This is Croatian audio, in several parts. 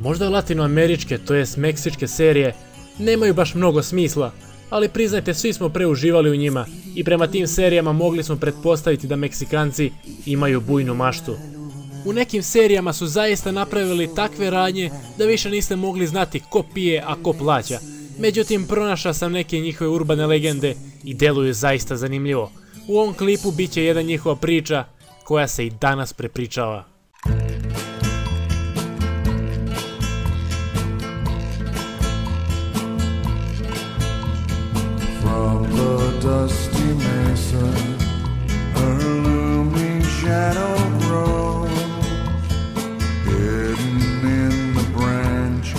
Možda latinoameričke, to jest meksičke serije, nemaju baš mnogo smisla, ali priznajte, svi smo preuživali u njima i prema tim serijama mogli smo pretpostaviti da Meksikanci imaju bujnu maštu. U nekim serijama su zaista napravili takve radnje da više niste mogli znati ko pije, a ko plaća. Međutim, pronašao sam neke njihove urbane legende i deluju zaista zanimljivo. U ovom klipu bit će jedna njihova priča koja se i danas prepričava. From the dusty mesa, her looming shadow grows, hidden in the branches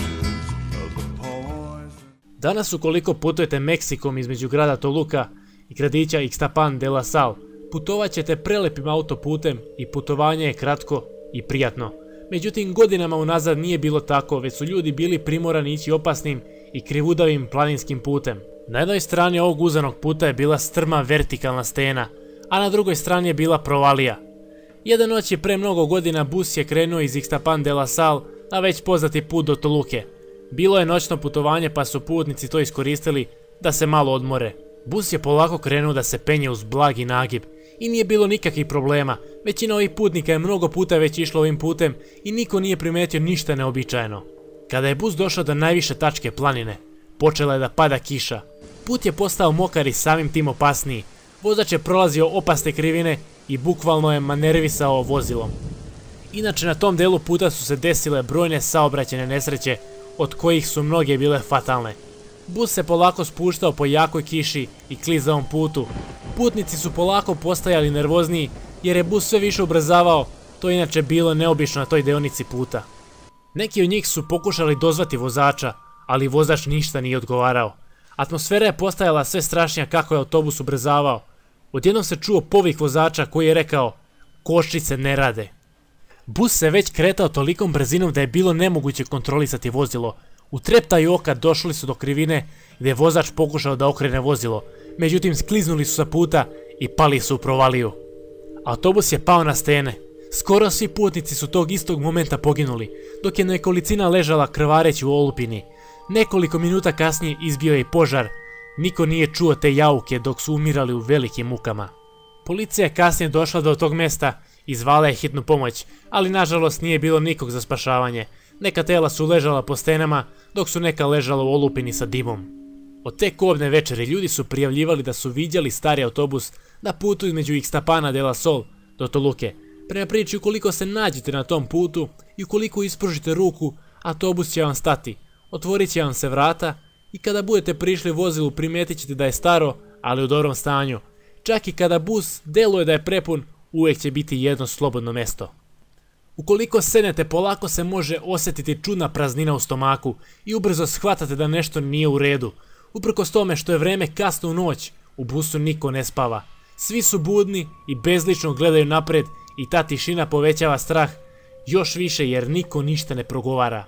of the poison. Danas ukoliko putujete Meksikom između grada Toluca i gradića Ixtapan de la Sal, putovat ćete prelepim autoputem i putovanje je kratko i prijatno. Međutim, godinama unazad nije bilo tako, već su ljudi bili primorani ići opasnim i krivudavim planinskim putem. Na jednoj strani ovog uzanog puta je bila strma vertikalna stena, a na drugoj strani je bila provalija. Jedan noć je pre mnogo godina bus je krenuo iz Ixtapan de la Sal na već poznati put do Toluke. Bilo je noćno putovanje pa su putnici to iskoristili da se malo odmore. Bus je polako krenuo da se penje uz blagi nagib i nije bilo nikakvih problema. Većina ovih putnika je mnogo puta već išla ovim putem i niko nije primetio ništa neobičajeno. Kada je bus došao do najviše tačke planine, počela je da pada kiša. Put je postao mokar i samim tim opasniji. Vozač je prolazio opasne krivine i bukvalno je manervisao vozilom. Inače, na tom delu puta su se desile brojne saobraćajne nesreće, od kojih su mnoge bile fatalne. Bus se polako spuštao po jakoj kiši i klizavom putu. Putnici su polako postajali nervozniji jer je bus sve više ubrzavao, to je inače bilo neobično na toj deonici puta. Neki od njih su pokušali dozvati vozača, ali vozač ništa nije odgovarao. Atmosfera je postajala sve strašnija kako je autobus ubrzavao. Odjednom se čuo povik vozača koji je rekao: "Kočnice ne rade." Bus se već kretao tolikom brzinom da je bilo nemoguće kontrolisati vozilo. U treptaju oka došli su do krivine gdje je vozač pokušao da okrene vozilo, međutim skliznuli su sa puta i pali su u provaliju. Autobus je pao na stene. Skoro svi putnici su tog istog momenta poginuli, dok je nekolicina ležala krvareći u olupini. Nekoliko minuta kasnije izbio je i požar. Niko nije čuo te jauke dok su umirali u velikim mukama. Policija je kasnije došla do tog mesta i zvala je hitnu pomoć, ali nažalost nije bilo nikog za spašavanje. Neka tela su ležala po stenama, dok su neka ležala u olupini sa dimom. Od te kobne večeri ljudi su prijavljivali da su viđali stari autobus na putu između Ixtapana de la Sal do Toluke. Prema priči, ukoliko se nađete na tom putu i ukoliko ispružite ruku, autobus će vam stati, otvorit će vam se vrata i kada budete prišli vozilu primijetit ćete da je staro, ali u dobrom stanju. Čak i kada bus deluje da je prepun, uvijek će biti jedno slobodno mjesto. Ukoliko sednete, polako se može osjetiti čudna praznina u stomaku i ubrzo shvatate da nešto nije u redu. Uprkos tome što je vreme kasno u noć, u busu niko ne spava. Svi su budni i bezlično gledaju napred i ta tišina povećava strah još više jer niko ništa ne progovara.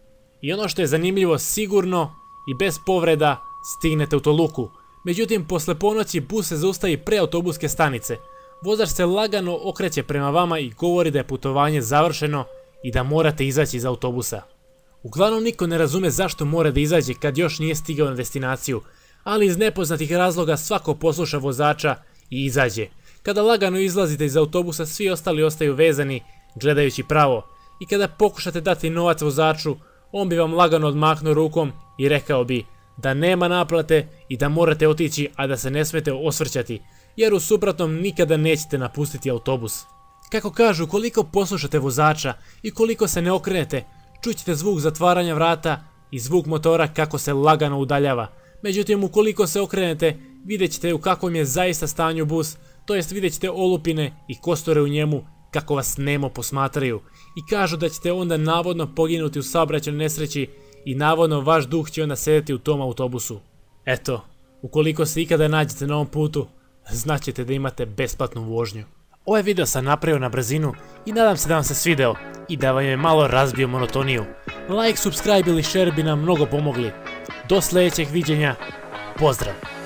I ono što je zanimljivo, sigurno i bez povreda stignete u Toluku. Međutim, posle ponoći bus se zaustavi pre autobuske stanice. Vozač se lagano okreće prema vama i govori da je putovanje završeno i da morate izaći iz autobusa. Uglavnom niko ne razume zašto mora da izađe kad još nije stigao na destinaciju, ali iz nepoznatih razloga svako posluša vozača i izađe. Kada lagano izlazite iz autobusa, svi ostali ostaju vezani gledajući pravo i kada pokušate dati novac vozaču, on bi vam lagano odmahnuo rukom i rekao bi da nema naplate i da morate otići, a da se ne smete osvrćati, jer u suprotnom nikada nećete napustiti autobus. Kako kažu, koliko poslušate vozača i koliko se ne okrenete, čućete zvuk zatvaranja vrata i zvuk motora kako se lagano udaljava. Međutim, ukoliko se okrenete, vidjet ćete u kakvom je zaista stanju bus, to jest vidjet ćete olupine i kostore u njemu kako vas nemo posmatraju i kažu da ćete onda navodno poginuti u saobraćajnoj nesreći i navodno vaš duh će onda sedeti u tom autobusu. Eto, ukoliko se ikada nađete na ovom putu, znaćete da imate besplatnu vožnju. Ovaj video sam napravio na brzinu i nadam se da vam se svideo i da vam je malo razbio monotoniju. Like, subscribe ili share bi nam mnogo pomogli. Do sljedećeg viđenja, pozdrav!